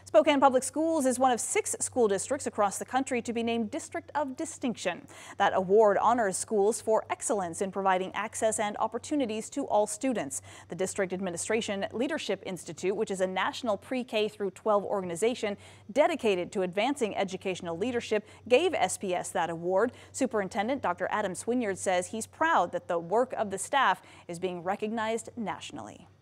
Spokane Public Schools is one of 6 school districts across the country to be named District of Distinction. That award honors schools for excellence in providing access and opportunities to all students. The District Administration Leadership Institute, which is a national pre-K through 12 organization dedicated to advancing educational leadership, gave SPS that award. Superintendent Dr. Adam Swinyard says he's proud that the work of the staff is being recognized nationally.